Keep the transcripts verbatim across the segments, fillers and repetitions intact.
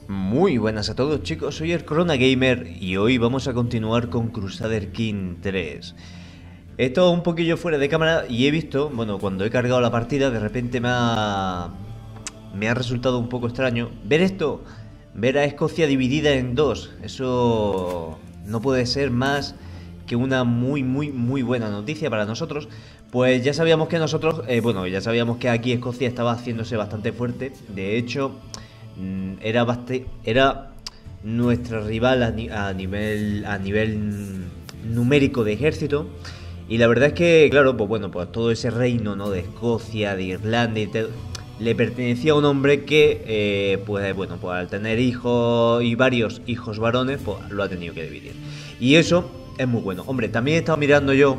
Muy buenas a todos, chicos, soy el Corona Gamer y hoy vamos a continuar con Crusader King tres. He estado un poquillo fuera de cámara y he visto, bueno, cuando he cargado la partida, de repente me ha, me ha resultado un poco extraño ver esto, ver a Escocia dividida en dos. Eso no puede ser más que una muy, muy, muy buena noticia para nosotros. Pues ya sabíamos que nosotros, eh, bueno, ya sabíamos que aquí Escocia estaba haciéndose bastante fuerte. De hecho, era bastante, era nuestra rival a, ni, a nivel a nivel numérico de ejército. Y la verdad es que, claro, pues bueno, pues todo ese reino, ¿no?, de Escocia, de Irlanda y te, le pertenecía a un hombre que, eh, pues bueno, pues al tener hijos y varios hijos varones, pues lo ha tenido que dividir. Y eso es muy bueno. Hombre, también he estado mirando yo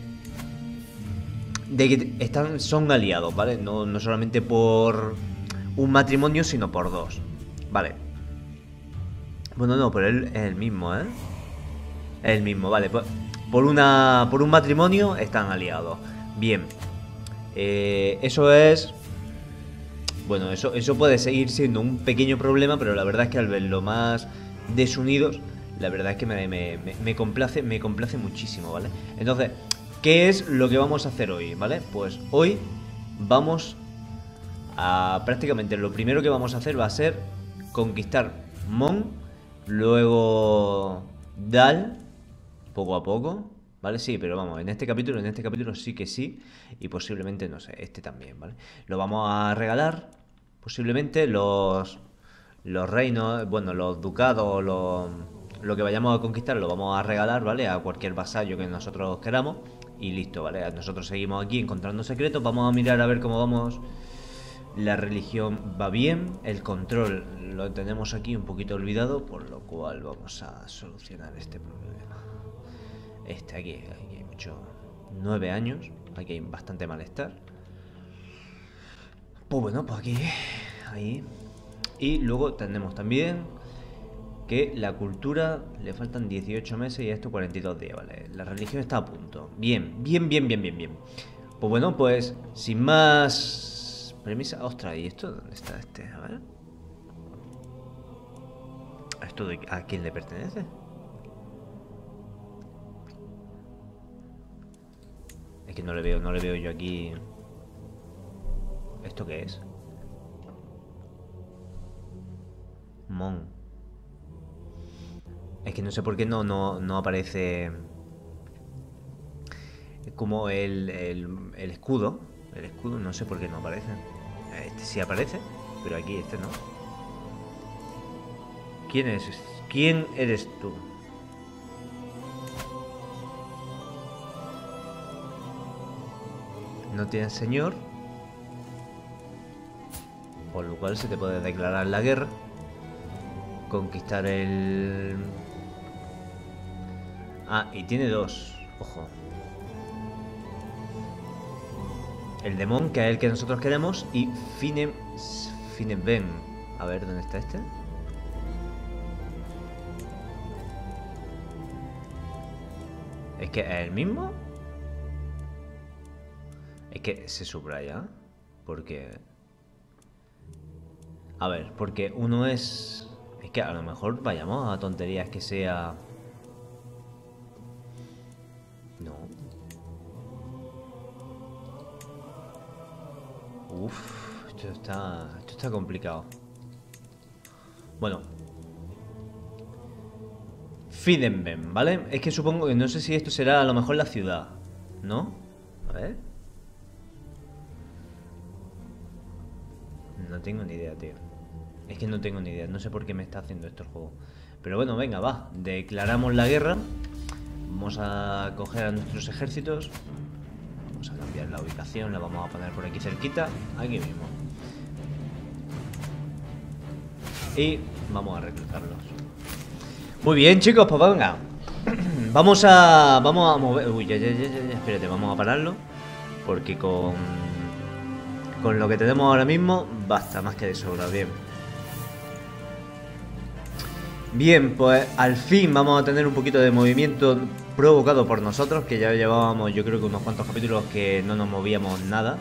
de que están, son aliados, ¿vale? No, no solamente por un matrimonio, sino por dos. Vale. Bueno, no, pero él es el mismo, ¿eh? Es el mismo, vale. Pues por una por un matrimonio están aliados. Bien. Eh, eso es... Bueno, eso, eso puede seguir siendo un pequeño problema, pero la verdad es que al verlo más desunidos, la verdad es que me, me, me, me complace, me complace muchísimo, ¿vale? Entonces, ¿qué es lo que vamos a hacer hoy, ¿vale? Pues hoy vamos a... prácticamente lo primero que vamos a hacer va a ser conquistar Mon, luego Dal, poco a poco, ¿vale? Sí, pero vamos, en este capítulo, en este capítulo sí que sí, y posiblemente, no sé, este también, ¿vale? Lo vamos a regalar, posiblemente, los, los reinos, bueno, los ducados, los, lo que vayamos a conquistar lo vamos a regalar, ¿vale? A cualquier vasallo que nosotros queramos, y listo, ¿vale? Nosotros seguimos aquí encontrando secretos, vamos a mirar a ver cómo vamos. La religión va bien, el control lo tenemos aquí un poquito olvidado, por lo cual vamos a solucionar este problema. Este aquí, aquí hay mucho... nueve años, aquí hay bastante malestar. Pues bueno, pues aquí, ahí. Y luego tenemos también que la cultura le faltan dieciocho meses y a esto cuarenta y dos días, ¿vale? La religión está a punto. Bien, bien, bien, bien, bien, bien. Pues bueno, pues sin más... premisa. Ostras, ¿y esto dónde está este? A ver. ¿Esto de, a quién le pertenece? Es que no le veo, no le veo yo aquí. ¿Esto qué es? Mon. Es que no sé por qué no, no, no aparece como el, el, el escudo. El escudo no sé por qué no aparece. Este sí aparece, pero aquí este no. ¿Quién es? ¿Quién eres tú? No tienes señor, por lo cual se te puede declarar la guerra, conquistar el... Ah, y tiene dos, ojo. El Demon, que es el que nosotros queremos, y Fine... Fineben. A ver, ¿dónde está este? ¿Es que es el mismo? Es que se subraya. Porque... A ver, porque uno es... Es que a lo mejor vayamos a tonterías que sea... No. Uf, esto está, esto está complicado. Bueno. Fidenben, ¿vale? Es que supongo que no sé si esto será a lo mejor la ciudad, ¿no? A ver. No tengo ni idea, tío. Es que no tengo ni idea, no sé por qué me está haciendo esto el juego. Pero bueno, venga, va. Declaramos la guerra. Vamos a coger a nuestros ejércitos. Vamos a cambiar la ubicación, la vamos a poner por aquí cerquita, aquí mismo. Y vamos a reclutarlos. Muy bien, chicos, pues venga. Vamos a... Vamos a mover... Uy, ya, ya, ya, ya, espérate, vamos a pararlo. Porque con... Con lo que tenemos ahora mismo, basta más que de sobra, bien. Bien, pues al fin vamos a tener un poquito de movimiento provocado por nosotros, que ya llevábamos yo creo que unos cuantos capítulos que no nos movíamos nada.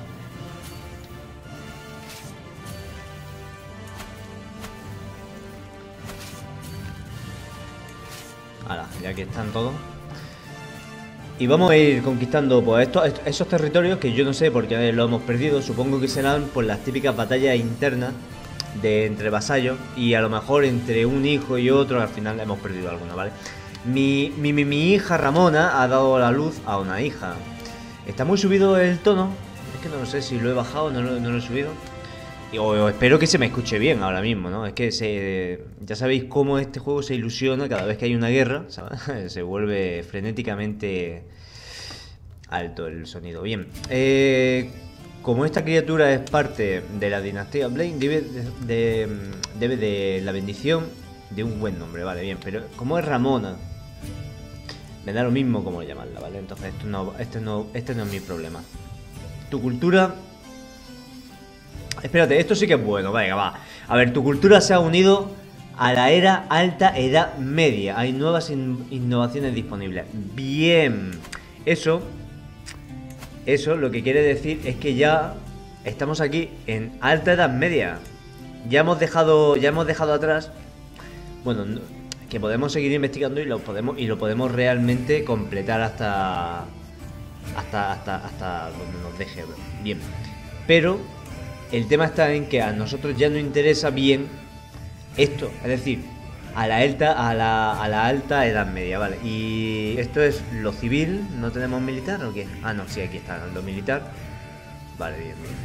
Ahora, ya que están todos. Y vamos a ir conquistando pues estos, esos territorios que yo no sé por qué lo hemos perdido. Supongo que serán por las típicas batallas internas de entre vasallos. Y a lo mejor entre un hijo y otro al final hemos perdido alguno, ¿vale? Mi, mi, mi, mi hija Ramona ha dado la luz a una hija. Está muy subido el tono. Es que no sé si lo he bajado o no, no lo he subido. Y, o, o espero que se me escuche bien ahora mismo, ¿no? Es que se, ya sabéis cómo este juego se ilusiona cada vez que hay una guerra, ¿sabes? Se vuelve frenéticamente alto el sonido. Bien, eh, como esta criatura es parte de la dinastía Blaine, debe de, de, debe de la bendición de un buen nombre, vale, bien. Pero como es Ramona, me da lo mismo como llamarla, ¿vale? Entonces esto no, este, no, este no es mi problema. Tu cultura... Espérate, esto sí que es bueno, venga, va. A ver, tu cultura se ha unido a la era alta edad media. Hay nuevas in innovaciones disponibles. Bien. Eso, eso lo que quiere decir es que ya estamos aquí en alta edad media. Ya hemos dejado, ya hemos dejado atrás. Bueno, no, que podemos seguir investigando y lo podemos y lo podemos realmente completar hasta hasta hasta hasta donde nos deje. Bien, pero el tema está en que a nosotros ya nos interesa bien esto, es decir, a la alta, a la, a la alta edad media, ¿vale? Y esto es lo civil, ¿no tenemos militar o qué? Ah, no, sí, aquí está, lo militar. Vale, bien, bien,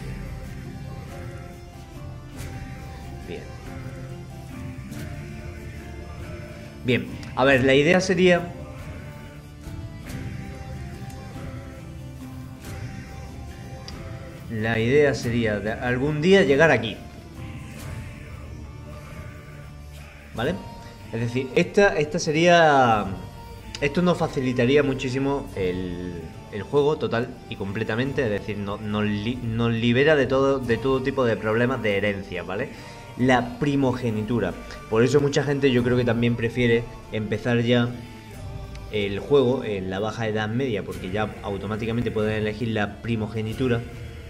bien. Bien. Bien, a ver, la idea sería... La idea sería de algún día llegar aquí. ¿Vale? Es decir, esta, esta sería... Esto nos facilitaría muchísimo el, el juego total y completamente. Es decir, no, nos, li, nos libera de todo, de todo tipo de problemas de herencia, ¿vale? La primogenitura. Por eso mucha gente yo creo que también prefiere empezar ya el juego en la baja edad media, porque ya automáticamente pueden elegir la primogenitura.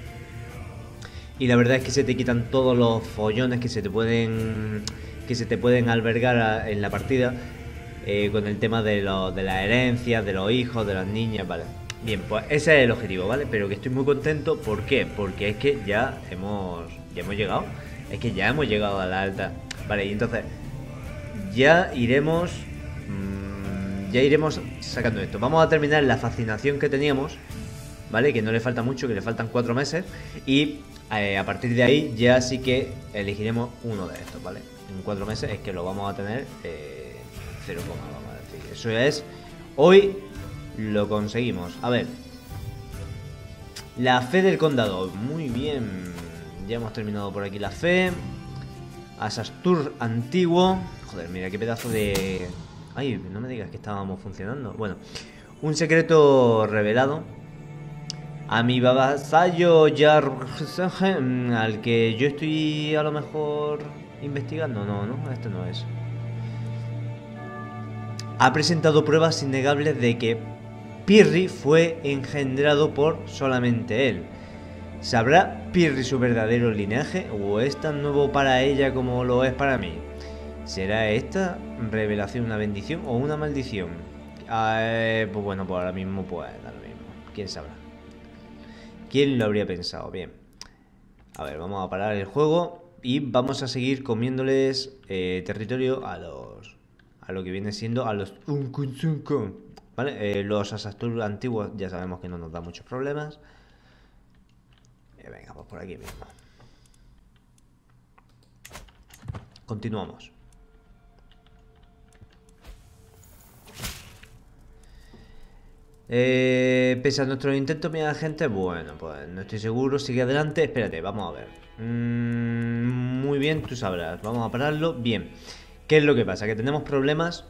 Y la verdad es que se te quitan todos los follones que se te pueden que se te pueden albergar a, en la partida eh, con el tema de, lo, de la herencia, de los hijos, de las niñas, vale. Bien, pues ese es el objetivo, ¿vale? Pero que estoy muy contento, ¿por qué? Porque es que ya hemos ya hemos llegado, es que ya hemos llegado a la alta, vale, y entonces ya iremos mmm, ya iremos sacando esto. Vamos a terminar la fascinación que teníamos, ¿vale? Que no le falta mucho, que le faltan cuatro meses. Y eh, a partir de ahí ya sí que elegiremos uno de estos, ¿vale? En cuatro meses es que lo vamos a tener eh, cero, vamos a decir. Eso ya es... Hoy lo conseguimos. A ver. La fe del condado. Muy bien. Ya hemos terminado por aquí la fe. Asastur antiguo. Joder, mira qué pedazo de... Ay, no me digas que estábamos funcionando. Bueno. Un secreto revelado. A mi vasallo Jar... al que yo estoy a lo mejor investigando. No, no, esto no es. Ha presentado pruebas innegables de que Pirri fue engendrado por solamente él. ¿Sabrá Pirri su verdadero linaje o es tan nuevo para ella como lo es para mí? ¿Será esta revelación una bendición o una maldición? Eh, pues bueno, pues ahora mismo pues da lo mismo. ¿Quién sabrá? ¿Quién lo habría pensado? Bien. A ver, vamos a parar el juego y vamos a seguir comiéndoles eh, territorio a los... a lo que viene siendo a los... ¿Vale? Eh, los Asastur antiguos ya sabemos que no nos da muchos problemas. Eh, venga, pues por aquí mismo. Continuamos. Eh, pese a nuestros intentos, mira gente, bueno, pues no estoy seguro, sigue adelante, espérate, vamos a ver. Mm, muy bien, tú sabrás, vamos a pararlo, bien. ¿Qué es lo que pasa? Que tenemos problemas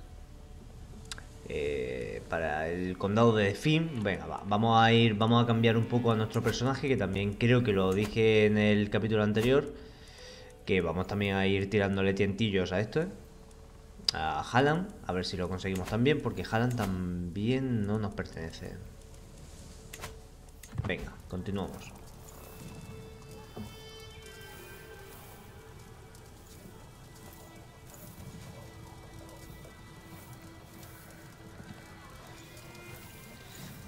eh, para el condado de Fin. Venga, va, vamos a ir, vamos a cambiar un poco a nuestro personaje, que también creo que lo dije en el capítulo anterior, que vamos también a ir tirándole tientillos a esto, ¿eh? A Halland, a ver si lo conseguimos también, porque Halland también no nos pertenece. Venga, continuamos.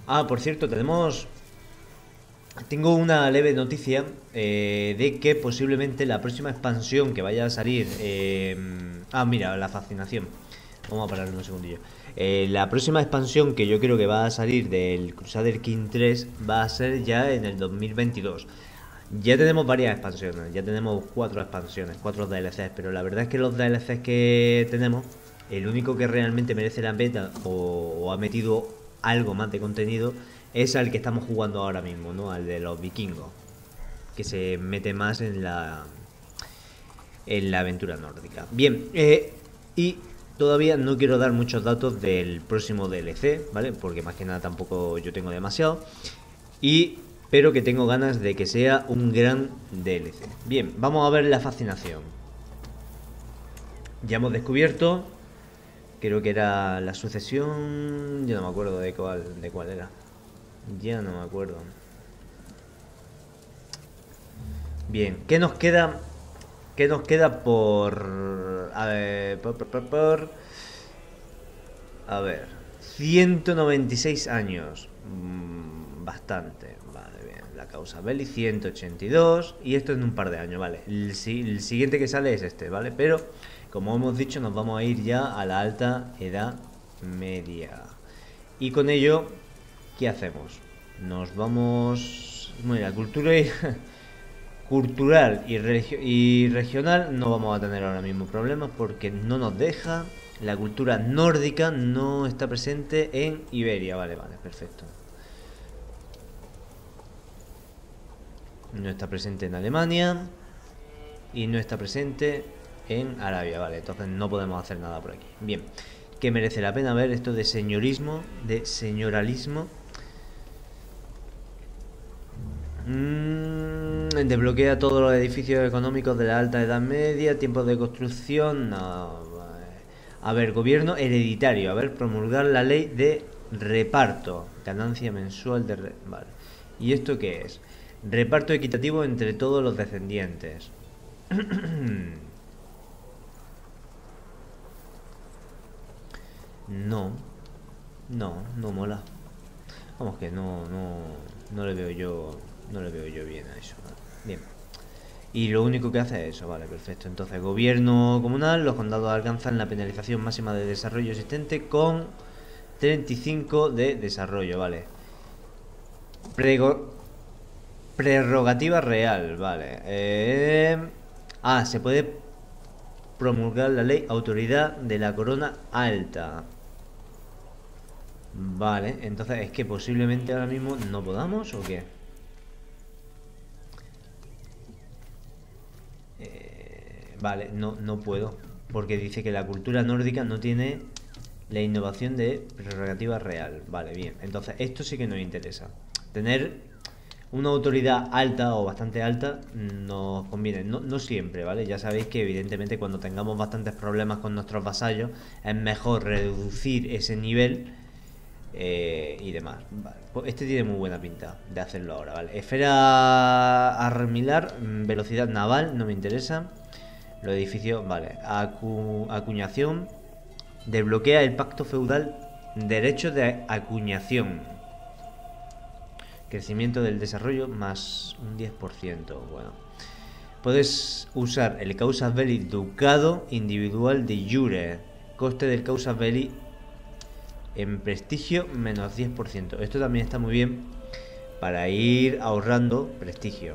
Ah, por cierto, tenemos... Tengo una leve noticia eh, de que posiblemente la próxima expansión que vaya a salir... Eh... Ah, mira, la fascinación. Vamos a parar un segundillo. Eh, la próxima expansión que yo creo que va a salir del Crusader King tres va a ser ya en el dos mil veintidós. Ya tenemos varias expansiones, ya tenemos cuatro expansiones, cuatro D L Cs, pero la verdad es que los D L Cs que tenemos, el único que realmente merece la pena o, o ha metido algo más de contenido es al que estamos jugando ahora mismo, ¿no? Al de los vikingos, que se mete más en la en la aventura nórdica. Bien, eh, y todavía no quiero dar muchos datos del próximo D L C, ¿vale? Porque más que nada tampoco yo tengo demasiado. Y pero que tengo ganas de que sea un gran D L C. Bien, vamos a ver la fascinación. Ya hemos descubierto, creo que era la sucesión, yo no me acuerdo de cuál, de cuál era. Ya no me acuerdo. Bien, ¿qué nos queda? ¿Qué nos queda por... A ver, por, por, por, por a ver, ciento noventa y seis años. Mm, bastante. Vale, bien. La causa belli, ciento ochenta y dos. Y esto en un par de años, vale. El, el siguiente que sale es este, ¿vale? Pero, como hemos dicho, nos vamos a ir ya a la alta edad media. Y con ello, ¿qué hacemos? Nos vamos... Mira, cultura y... cultural y, regio y regional no vamos a tener ahora mismo problemas porque no nos deja. La cultura nórdica no está presente en Iberia. Vale, vale, perfecto. No está presente en Alemania y no está presente en Arabia. Vale, entonces no podemos hacer nada por aquí. Bien, que merece la pena ver esto de señorismo, de señoralismo. Mm, desbloquea todos los edificios económicos de la alta edad media, tiempos de construcción. No, a ver, gobierno hereditario. A ver, promulgar la ley de reparto. Ganancia mensual de... Re... Vale. ¿Y esto qué es? Reparto equitativo entre todos los descendientes. No. No, no mola. Vamos que no, no, no le veo yo... No le veo yo bien a eso. ¿Vale? Bien. Y lo único que hace es eso, vale, perfecto. Entonces, gobierno comunal, los condados alcanzan la penalización máxima de desarrollo existente con treinta y cinco de desarrollo, vale. Prego... Prerrogativa real, vale. Eh... Ah, se puede promulgar la ley autoridad de la corona alta. Vale, entonces es que posiblemente ahora mismo no podamos o qué. Eh, vale, no, no puedo. Porque dice que la cultura nórdica no tiene la innovación de prerrogativa real. Vale, bien. Entonces esto sí que nos interesa. Tener una autoridad alta o bastante alta nos conviene. No, no siempre, ¿vale? Ya sabéis que evidentemente cuando tengamos bastantes problemas con nuestros vasallos es mejor reducir ese nivel eh, y demás. Vale. Pues este tiene muy buena pinta de hacerlo ahora, ¿vale? Esfera armilar, velocidad naval, no me interesa. Los edificios, vale. Acu acuñación. Desbloquea el pacto feudal. Derecho de acuñación. Crecimiento del desarrollo más un diez por ciento. Bueno. Puedes usar el casus belli ducado individual de jure. Coste del casus belli en prestigio menos diez por ciento. Esto también está muy bien para ir ahorrando prestigio.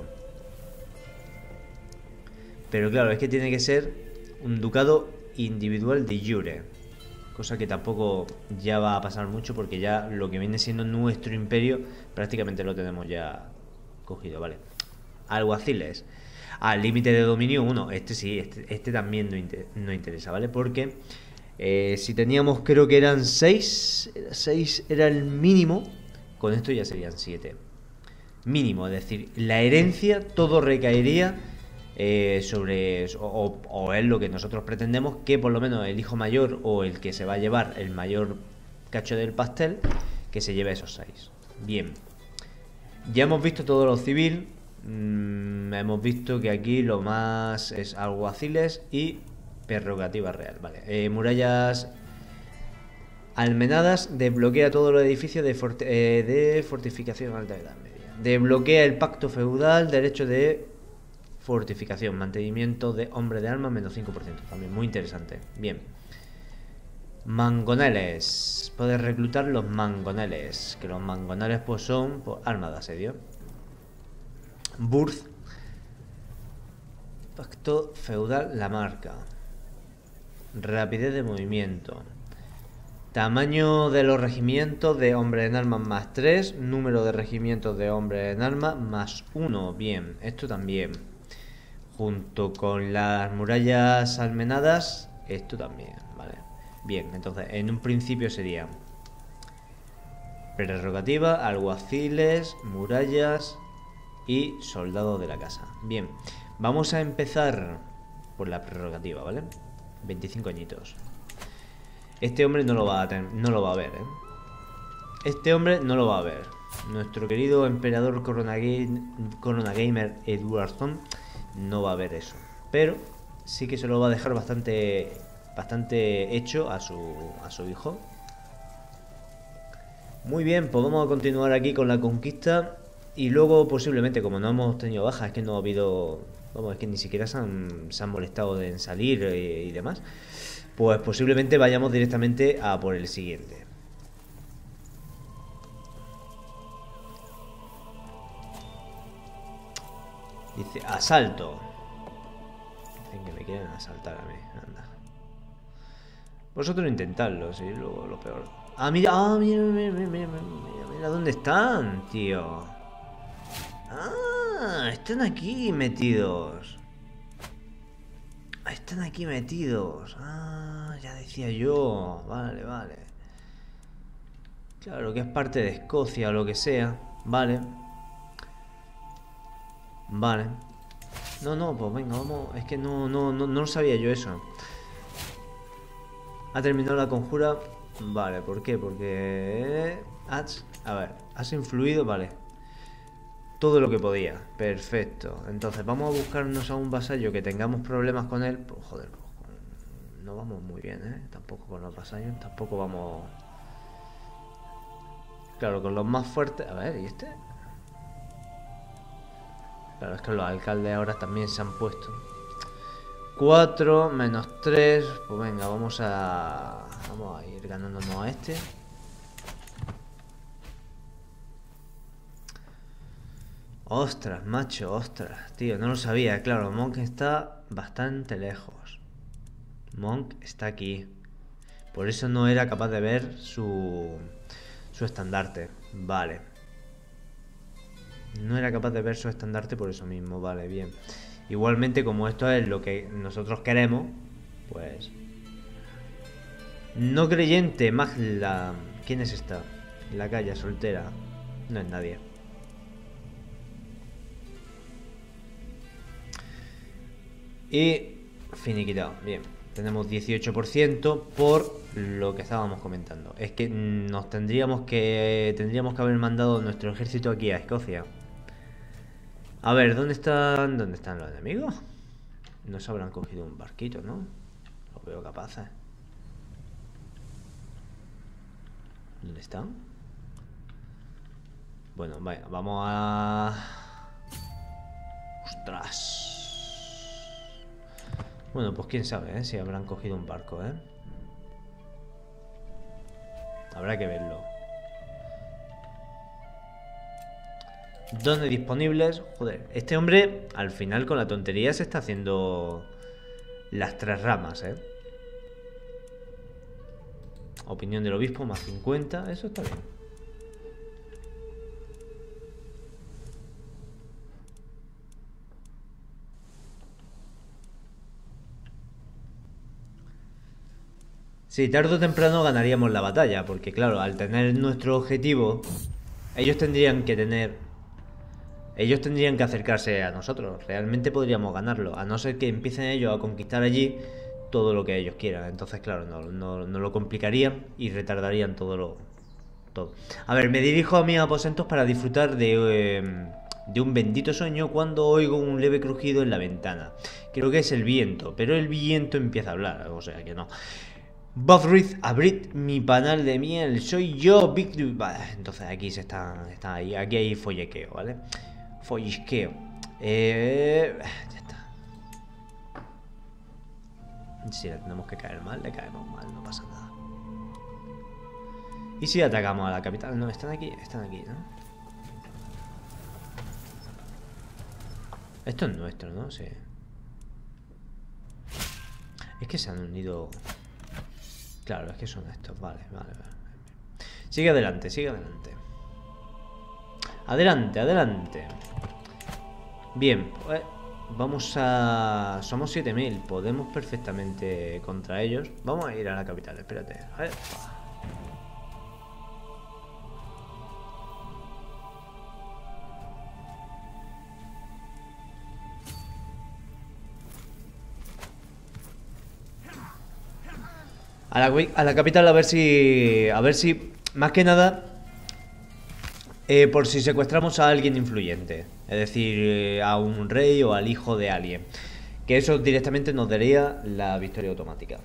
Pero claro, es que tiene que ser un ducado individual de jure. Cosa que tampoco ya va a pasar mucho porque ya lo que viene siendo nuestro imperio prácticamente lo tenemos ya cogido, ¿vale? Alguaciles. Ah, límite de dominio uno. Este sí, este, este también no, inter no interesa, ¿vale? Porque eh, si teníamos, creo que eran seis, seis era el mínimo, con esto ya serían siete. Mínimo, es decir, la herencia todo recaería eh, sobre, o, o es lo que nosotros pretendemos, que por lo menos el hijo mayor o el que se va a llevar el mayor cacho del pastel, que se lleve esos seis. Bien, ya hemos visto todo lo civil. Mm, hemos visto que aquí lo más es alguaciles y prerrogativa real, vale. Eh, murallas Almenadas desbloquea todos los edificios de, forti eh, de fortificación alta edad media. Desbloquea el pacto feudal, derecho de fortificación, mantenimiento de hombre de armas, menos cinco por ciento. También muy interesante. Bien. Mangoneles. Puedes reclutar los mangoneles. Que los mangoneles pues son pues, armas de asedio. Burth. Pacto feudal, la marca. Rapidez de movimiento. Tamaño de los regimientos de hombres en armas más tres. Número de regimientos de hombres en armas más uno. Bien, esto también. Junto con las murallas almenadas, esto también, ¿vale? Bien, entonces en un principio sería prerrogativa, alguaciles, murallas y soldados de la casa. Bien, vamos a empezar por la prerrogativa, ¿vale? veinticinco añitos. Este hombre no lo va a tener, no lo va a ver, ¿eh? Este hombre no lo va a ver. Nuestro querido emperador Corona, Corona Gamer Edwardson no va a ver eso. Pero sí que se lo va a dejar bastante bastante hecho a su, a su hijo. Muy bien, pues vamos a continuar aquí con la conquista. Y luego posiblemente, como no hemos tenido bajas, es que no ha habido... Vamos, es que ni siquiera se han, se han molestado en salir y, y demás. Pues posiblemente vayamos directamente a por el siguiente. Dice, asalto. Dicen que me quieren asaltar a mí. Anda. Vosotros intentadlo, sí, lo, lo peor. Ah, mira, ah, mira, mira, mira, mira, mira, mira dónde están, tío. Ah, están aquí metidos. Están aquí metidos. Ah, ya decía yo. Vale, vale. Claro que es parte de Escocia o lo que sea. Vale. Vale. No, no, pues venga, vamos. Es que no, no, no, no sabía yo eso. Ha terminado la conjura. Vale, ¿por qué? Porque... Has, a ver, has influido, vale. Todo lo que podía. Perfecto. Entonces vamos a buscarnos a un vasallo que tengamos problemas con él. Pues joder, pues, no vamos muy bien, ¿eh? Tampoco con los vasallos. Tampoco vamos... Claro, con los más fuertes... A ver, ¿y este? Claro, es que los alcaldes ahora también se han puesto. cuatro menos tres. Pues venga, vamos a... Vamos a ir ganándonos a este. Ostras, macho, ostras. Tío, no lo sabía. Claro, Monk está bastante lejos. Monk está aquí. Por eso no era capaz de ver su... Su estandarte. Vale. No era capaz de ver su estandarte por eso mismo. Vale, bien. Igualmente, como esto es lo que nosotros queremos, pues... No creyente, Magla. ¿Quién es esta? La calle soltera. No es nadie. Y finiquitado. Bien. Tenemos dieciocho por ciento por lo que estábamos comentando. Es que nos tendríamos que... Tendríamos que haber mandado nuestro ejército aquí a Escocia. A ver, ¿dónde están... ¿Dónde están los enemigos? No se habrán cogido un barquito, ¿no? Los veo capaces. ¿Dónde están? Bueno, vaya, vamos a... ¡Ostras! Bueno, pues quién sabe, ¿eh? Si habrán cogido un barco, ¿eh? Habrá que verlo. ¿Dónde disponibles? Joder, este hombre al final con la tontería se está haciendo las tres ramas, ¿eh? Opinión del obispo más cincuenta, eso está bien. Sí, tarde o temprano ganaríamos la batalla, porque claro, al tener nuestro objetivo, ellos tendrían que tener... Ellos tendrían que acercarse a nosotros. Realmente podríamos ganarlo, a no ser que empiecen ellos a conquistar allí todo lo que ellos quieran. Entonces, claro, no, no, no lo complicarían y retardarían todo lo... Todo. A ver, me dirijo a mis aposentos para disfrutar de... Eh, de un bendito sueño cuando oigo un leve crujido en la ventana. Creo que es el viento, pero el viento empieza a hablar, o sea que no. Bothrid, abrid mi panal de miel. Soy yo, Big... Vale, entonces aquí se están... Está ahí, aquí hay follequeo, ¿vale? Follisqueo. Eh... Ya está. Si le tenemos que caer mal, le caemos mal, no pasa nada. ¿Y si atacamos a la capital? No, están aquí, están aquí, ¿no? Esto es nuestro, ¿no? Sí. Es que se han unido... Claro, es que son estos. Vale, vale, vale. Sigue adelante, sigue adelante. Adelante, adelante. Bien, pues vamos a... Somos siete mil. Podemos perfectamente contra ellos. Vamos a ir a la capital, espérate. A ver. A la, a la capital a ver si... A ver si... Más que nada... Eh, por si secuestramos a alguien influyente. Es decir, eh, a un rey o al hijo de alguien. Que eso directamente nos daría la victoria automática.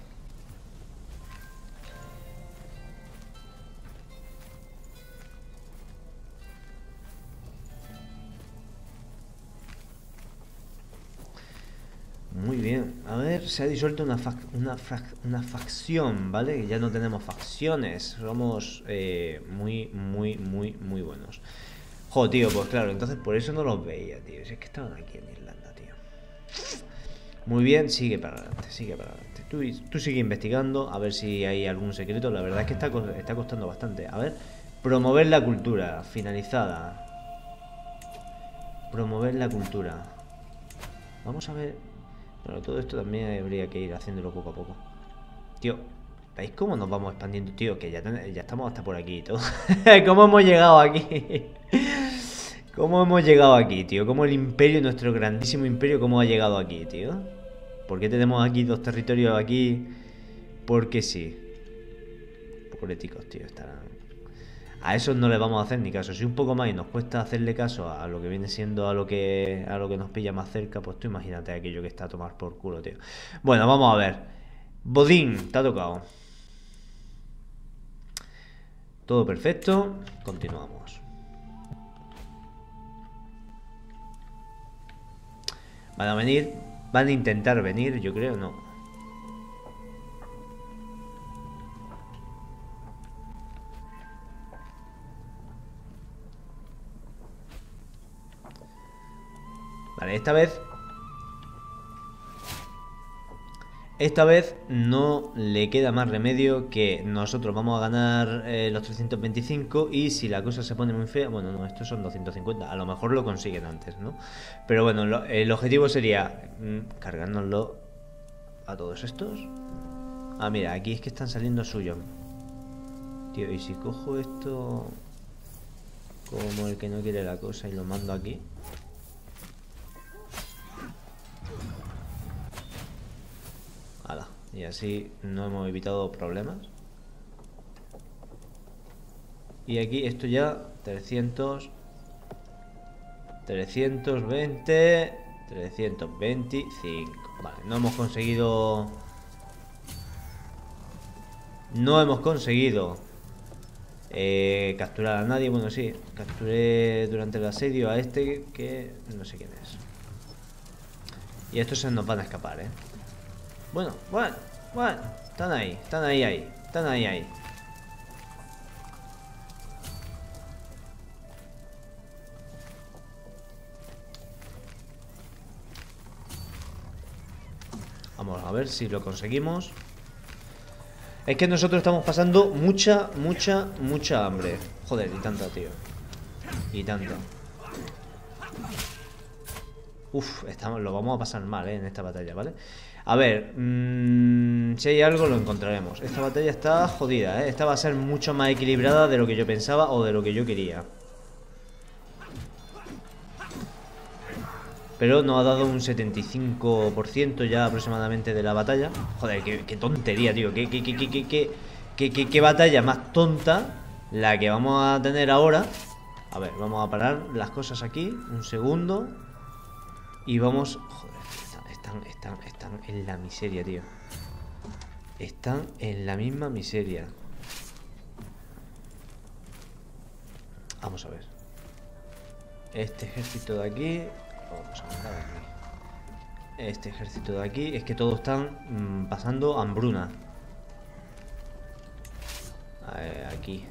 Muy bien, a ver, se ha disuelto una, fac una, fac una facción, ¿vale? Ya no tenemos facciones, somos eh, muy, muy, muy, muy buenos. Joder, tío, pues claro, entonces por eso no los veía, tío. Si es que estaban aquí en Irlanda, tío. Muy bien, sigue para adelante, sigue para adelante. Tú, tú sigue investigando, a ver si hay algún secreto. La verdad es que está, está costando bastante. A ver, promover la cultura, finalizada. Promover la cultura. Vamos a ver... Bueno, todo esto también habría que ir haciéndolo poco a poco. Tío, ¿veis cómo nos vamos expandiendo? Tío, que ya, ya estamos hasta por aquí y todo. ¿Cómo hemos llegado aquí? ¿Cómo hemos llegado aquí, tío? ¿Cómo el imperio, nuestro grandísimo imperio, cómo ha llegado aquí, tío? ¿Por qué tenemos aquí dos territorios aquí? Porque sí. Pobreticos, tío, estarán... A esos no les vamos a hacer ni caso. Si un poco más y nos cuesta hacerle caso a lo que viene siendo a lo que a lo que nos pilla más cerca, pues tú imagínate aquello que está a tomar por culo, tío. Bueno, vamos a ver. Bodín, te ha tocado. Todo perfecto. Continuamos. Van a venir. Van a intentar venir, yo creo, no. Vale, esta vez Esta vez no le queda más remedio que nosotros vamos a ganar eh, los trescientos veinticinco. Y si la cosa se pone muy fea, bueno, no, estos son doscientos cincuenta. A lo mejor lo consiguen antes, ¿no? Pero bueno, lo, el objetivo sería mm, cargárnoslo a todos estos. Ah, mira, aquí es que están saliendo suyos. Tío, y si cojo esto como el que no quiere la cosa y lo mando aquí. Hala, y así no hemos evitado problemas. Y aquí esto ya, trescientos, trescientos veinte, trescientos veinticinco. Vale, no hemos conseguido... No hemos conseguido eh, capturar a nadie. Bueno, sí, capturé durante el asedio a este que no sé quién es. Y estos se nos van a escapar, ¿eh? Bueno, bueno, bueno, están ahí, están ahí, ahí, están ahí, ahí. Vamos a ver si lo conseguimos. Es que nosotros estamos pasando mucha, mucha, mucha hambre. Joder, y tanta, tío. Y tanta. Uf, estamos, lo vamos a pasar mal, ¿eh? En esta batalla, ¿vale? A ver, mmm, si hay algo lo encontraremos. Esta batalla está jodida, ¿eh? Esta va a ser mucho más equilibrada de lo que yo pensaba o de lo que yo quería. Pero nos ha dado un setenta y cinco por ciento ya aproximadamente de la batalla. Joder, qué, qué tontería, tío. Qué, qué, qué, qué, qué, qué, qué, qué, qué batalla más tonta la que vamos a tener ahora. A ver, vamos a parar las cosas aquí. Un segundo. Y vamos... Joder, están, están, están, están en la miseria, tío. Están en la misma miseria. Vamos a ver. Este ejército de aquí. Vamos a mandar aquí. Este ejército de aquí. Es que todos están mmm, pasando hambruna. Ver, aquí.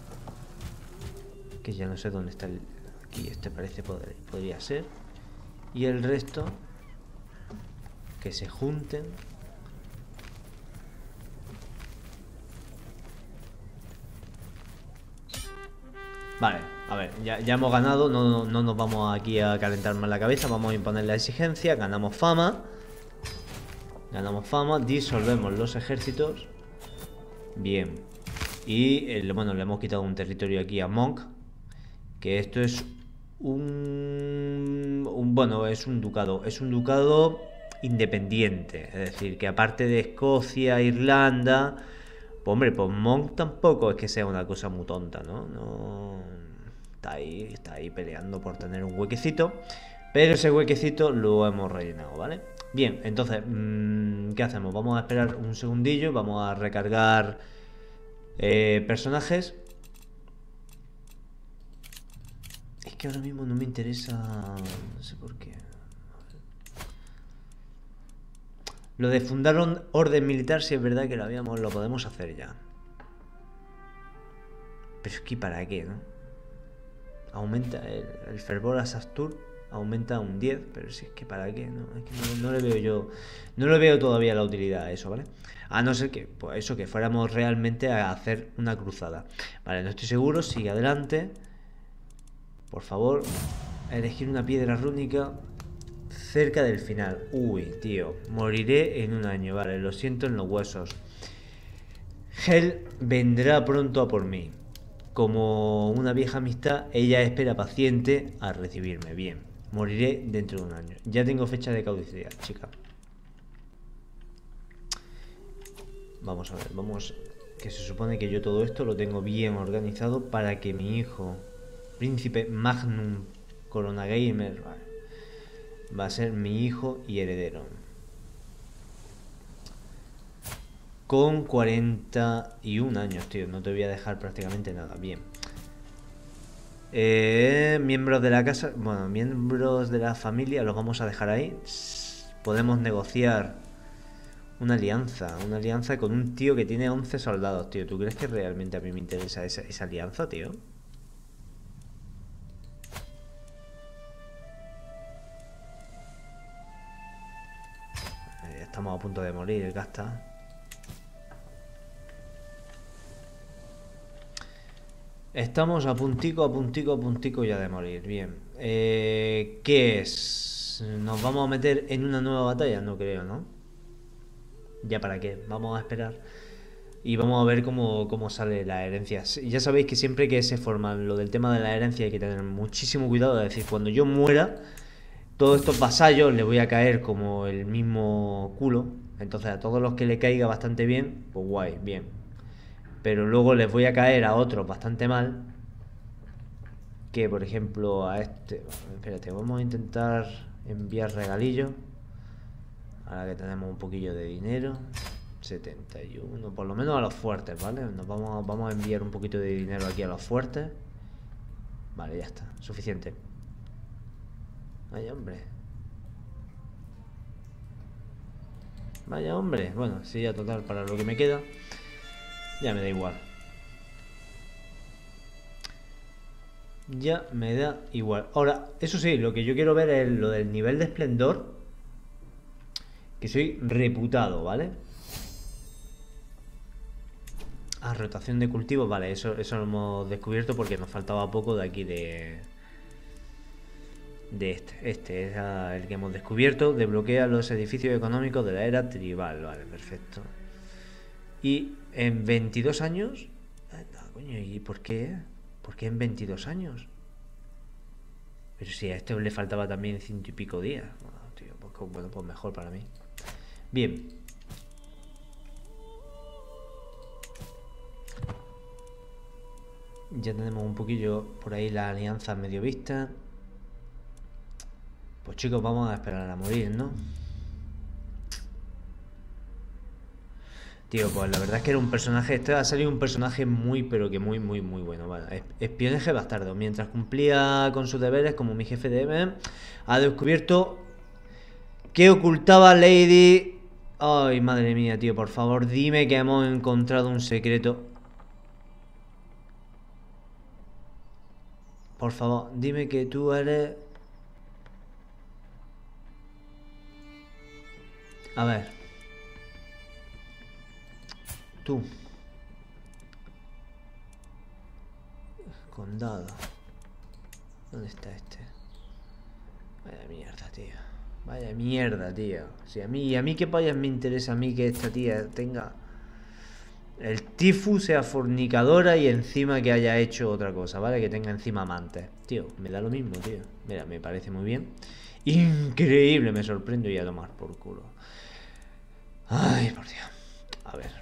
Que ya no sé dónde está el... Aquí, este parece poder, podría ser. Y el resto que se junten. Vale, a ver, ya, ya hemos ganado. No, no, no nos vamos aquí a calentar más la cabeza. Vamos a imponer la exigencia. Ganamos fama. Ganamos fama. Disolvemos los ejércitos. Bien. Y eh, bueno, le hemos quitado un territorio aquí a Monk. Que esto es un, un... Bueno, es un ducado. Es un ducado independiente. Es decir, que aparte de Escocia, Irlanda... Pues hombre, pues Monk tampoco es que sea una cosa muy tonta, ¿no? No... Está ahí, está ahí peleando por tener un huequecito. Pero ese huequecito lo hemos rellenado, ¿vale? Bien, entonces, mmm, ¿qué hacemos? Vamos a esperar un segundillo. Vamos a recargar eh, personajes. Es que ahora mismo no me interesa... No sé por qué. Lo de fundar un orden militar, si es verdad que lo habíamos, lo podemos hacer ya. Pero es que ¿para qué, no? Aumenta el, el fervor a Sastur, aumenta un diez, pero si es que ¿para qué? No, es que no, no le veo yo, no le veo todavía la utilidad a eso, ¿vale? A no ser que, pues eso, que fuéramos realmente a hacer una cruzada. Vale, no estoy seguro, sigue adelante. Por favor, elegir una piedra rúnica cerca del final. Uy, tío, moriré en un año, vale, lo siento en los huesos. Hel vendrá pronto a por mí. Como una vieja amistad, ella espera paciente a recibirme. Bien, moriré dentro de un año. Ya tengo fecha de caducidad, chica. Vamos a ver, vamos... Que se supone que yo todo esto lo tengo bien organizado para que mi hijo, Príncipe Magnum Corona Gamer, vale, va a ser mi hijo y heredero. Con cuarenta y un años, tío. No te voy a dejar prácticamente nada. Bien. Eh, miembros de la casa... Bueno, miembros de la familia los vamos a dejar ahí. Podemos negociar una alianza. Una alianza con un tío que tiene once soldados, tío. ¿Tú crees que realmente a mí me interesa esa, esa alianza, tío? Eh, estamos a punto de morir, gasta. Estamos a puntico, a puntico, a puntico ya de morir. Bien. Eh, ¿Qué es? ¿Nos vamos a meter en una nueva batalla? No creo, ¿no? ¿Ya para qué? Vamos a esperar. Y vamos a ver cómo, cómo sale la herencia. Ya sabéis que siempre que se forma lo del tema de la herencia hay que tener muchísimo cuidado. Es decir, cuando yo muera, todos estos vasallos le voy a caer como el mismo culo. Entonces a todos los que le caiga bastante bien, pues guay, bien. Pero luego les voy a caer a otros bastante mal. Que por ejemplo a este... Espérate, vamos a intentar enviar regalillos. Ahora que tenemos un poquillo de dinero. setenta y uno, por lo menos a los fuertes, ¿vale? Nos vamos, vamos a enviar un poquito de dinero aquí a los fuertes. Vale, ya está, suficiente. Vaya hombre. Vaya hombre. Bueno, sí, ya total, para lo que me queda ya me da igual. Ya me da igual. Ahora, eso sí, lo que yo quiero ver es lo del nivel de esplendor. Que soy reputado, ¿vale? Ah, rotación de cultivos, vale, eso, eso lo hemos descubierto porque nos faltaba poco de aquí de... De este, este es el que hemos descubierto. Desbloquea los edificios económicos de la era tribal, vale, perfecto. Y en veintidós años... No, coño, ¿y por qué? ¿Por qué en veintidós años? Pero si a este le faltaba también ciento y pico días. Bueno, tío, pues, bueno, pues mejor para mí. Bien. Ya tenemos un poquillo por ahí la alianza medio vista. Pues chicos, vamos a esperar a morir, ¿no? Tío, pues la verdad es que era un personaje, este ha salido un personaje muy, pero que muy, muy, muy bueno, ¿vale? Espionaje bastardo. Mientras cumplía con sus deberes como mi jefe de M, ha descubierto que ocultaba Lady... Ay, madre mía, tío, por favor, dime que hemos encontrado un secreto. Por favor, dime que tú eres... A ver. Tú. Condado. ¿Dónde está este? Vaya mierda, tío. Vaya mierda, tío. Si a mí, a mí qué payas me interesa a mí que esta tía tenga... El Tifu sea fornicadora y encima que haya hecho otra cosa, ¿vale? Que tenga encima amantes. Tío, me da lo mismo, tío. Mira, me parece muy bien. Increíble, me sorprendo y a tomar por culo. Ay, por Dios. A ver.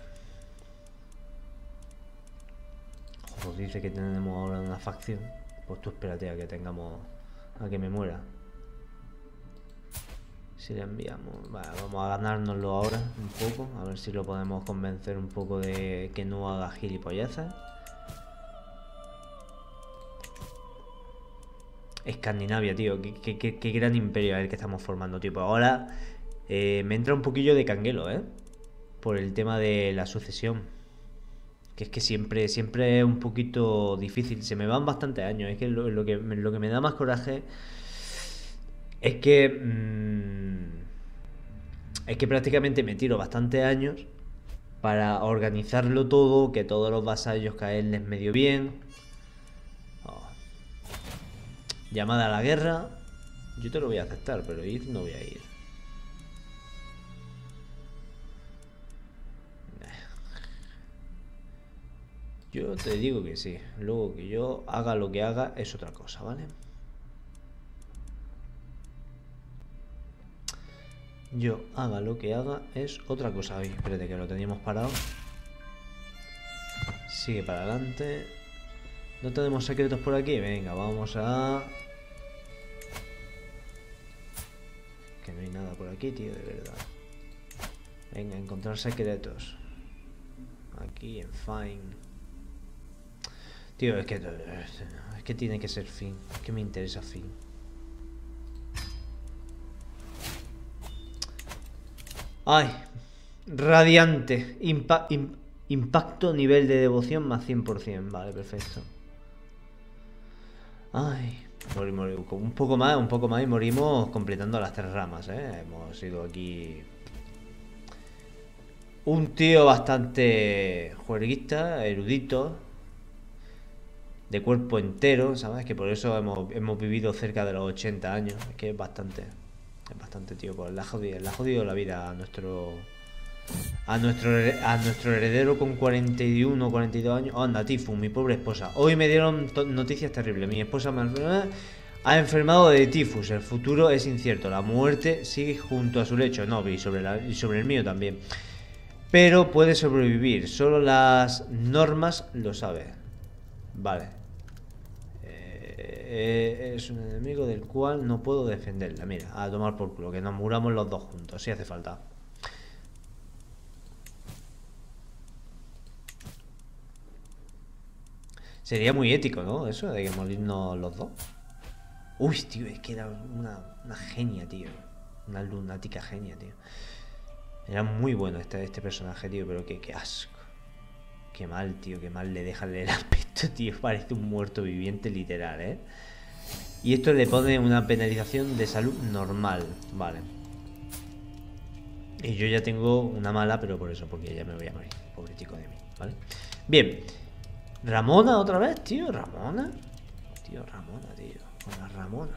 Pues dice que tenemos ahora una facción. Pues tú espérate a que tengamos... A que me muera. Si le enviamos... Vale, vamos a ganárnoslo ahora un poco. A ver si lo podemos convencer un poco de que no haga gilipolleces. Escandinavia, tío. Qué, qué, qué, qué gran imperio es el que estamos formando, tío. Pues ahora eh, me entra un poquillo de canguelo, ¿eh? Por el tema de la sucesión. Que es que siempre, siempre es un poquito difícil. Se me van bastantes años. Es que lo, lo que lo que me da más coraje es que mmm, es que prácticamente me tiro bastantes años para organizarlo todo, que todos los vasallos caerles medio bien. Oh. Llamada a la guerra. Yo te lo voy a aceptar, pero ir no voy a ir. Yo te digo que sí. Luego que yo haga lo que haga es otra cosa, ¿vale? Yo haga lo que haga es otra cosa. Ay, espérate que lo teníamos parado. Sigue para adelante. ¿No tenemos secretos por aquí? Venga, vamos a... Que no hay nada por aquí, tío, de verdad. Venga, encontrar secretos. Aquí en Fine. Tío, es que... Es que tiene que ser fin. Es que me interesa fin. Ay, radiante. Impa im impacto, nivel de devoción más cien por cien. Vale, perfecto. Ay, morimos un poco más, un poco más y morimos completando las tres ramas, ¿eh? Hemos ido aquí... Un tío bastante juerguista, erudito, de cuerpo entero, ¿sabes? Que por eso hemos, hemos vivido cerca de los ochenta años. Es que es bastante... Es bastante, tío, pues le ha jodido, le ha jodido la vida a nuestro a nuestro a nuestro heredero con cuarenta y uno, cuarenta y dos años. Anda, Tifu, mi pobre esposa. Hoy me dieron noticias terribles. Mi esposa me ha enfermado de tifus. El futuro es incierto. La muerte sigue junto a su lecho. No, y sobre, la, y sobre el mío también. Pero puede sobrevivir. Solo las normas lo saben. Vale. Eh, es un enemigo del cual no puedo defenderla. Mira, a tomar por culo, que nos muramos los dos juntos, si hace falta. Sería muy ético, ¿no? Eso de que morirnos los dos. Uy, tío, es que era una, una genia, tío. Una lunática genia, tío. Era muy bueno este, este personaje, tío, pero qué, qué asco. Qué mal, tío, qué mal le deja el aspecto, tío. Parece un muerto viviente literal, ¿eh? Y esto le pone una penalización de salud normal, vale. Y yo ya tengo una mala, pero por eso, porque ya me voy a morir. Pobre chico de mí, ¿vale? Bien. ¿Ramona otra vez, tío? ¿Ramona? Tío, Ramona, tío. Con la Ramona.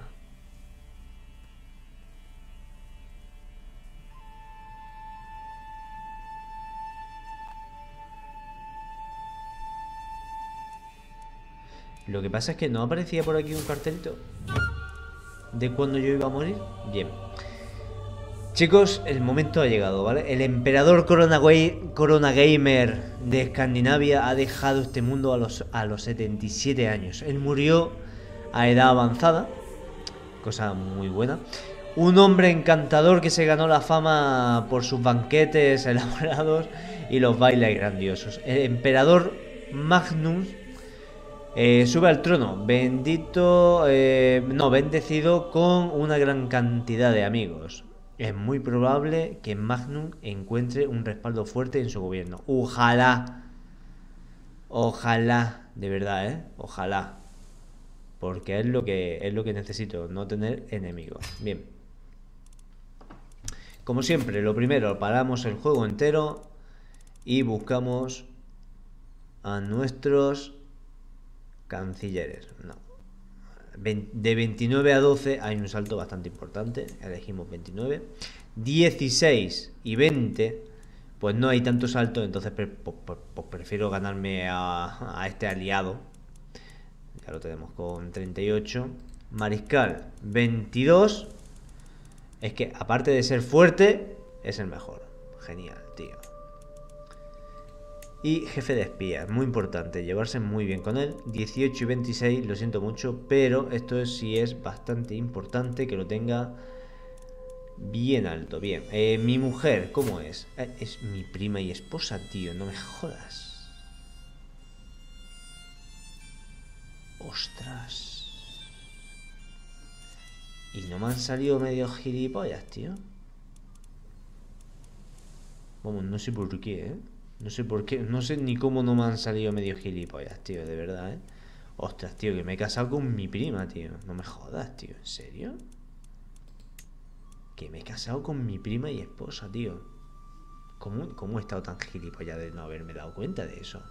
Lo que pasa es que no aparecía por aquí un cartelito de cuando yo iba a morir. Bien. Chicos, el momento ha llegado, ¿vale? El emperador Corona, Corona Gamer de Escandinavia ha dejado este mundo a los, a los setenta y siete años. Él murió a edad avanzada, cosa muy buena. Un hombre encantador que se ganó la fama por sus banquetes elaborados y los bailes grandiosos. El emperador Magnus eh, sube al trono, bendito, eh, no, bendecido con una gran cantidad de amigos. Es muy probable que Magnus encuentre un respaldo fuerte en su gobierno. Ojalá. Ojalá, de verdad, ¿eh? Ojalá. Porque es lo que es lo que necesito, no tener enemigos. Bien. Como siempre, lo primero, paramos el juego entero y buscamos a nuestros cancilleres. No. De veintinueve a doce hay un salto bastante importante. Elegimos veintinueve. dieciséis y veinte, pues no hay tanto salto, entonces pues, pues, pues prefiero ganarme a, a este aliado. Ya lo tenemos con treinta y ocho. Mariscal, veintidós. Es que aparte de ser fuerte, es el mejor. Genial, tío. Y jefe de espías, muy importante, llevarse muy bien con él. dieciocho y veintiséis, lo siento mucho, pero esto es, sí es bastante importante que lo tenga bien alto. Bien, eh, mi mujer, ¿cómo es? Eh, es mi prima y esposa, tío, no me jodas. Ostras. Y no me han salido medio gilipollas, tío. Vamos, no sé por qué, ¿eh? No sé por qué, no sé ni cómo no me han salido medio gilipollas, tío, de verdad, ¿eh? Ostras, tío, que me he casado con mi prima, tío. No me jodas, tío, ¿en serio? Que me he casado con mi prima y esposa, tío. ¿Cómo, cómo he estado tan gilipollas de no haberme dado cuenta de eso?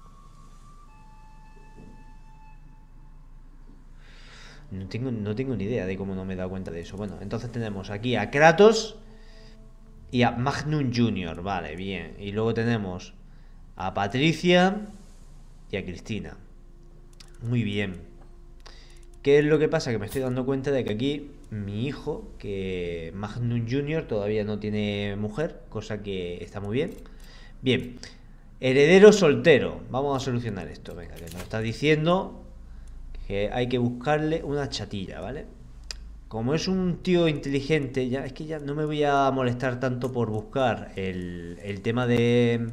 No tengo, no tengo ni idea de cómo no me he dado cuenta de eso. Bueno, entonces tenemos aquí a Kratos y a Magnum junior, vale, bien. Y luego tenemos a Patricia y a Cristina. Muy bien. ¿Qué es lo que pasa? Que me estoy dando cuenta de que aquí mi hijo, que Magnum junior todavía no tiene mujer, cosa que está muy bien. Bien. Heredero soltero. Vamos a solucionar esto. Venga, que nos está diciendo que hay que buscarle una chatilla, ¿vale? Como es un tío inteligente, ya es que ya no me voy a molestar tanto por buscar el, el tema de